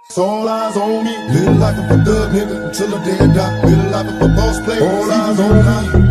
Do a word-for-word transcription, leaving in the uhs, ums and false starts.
All eyes on me, live life of a thug nigga until the day I die. Live life of a boss player, all eyes on me.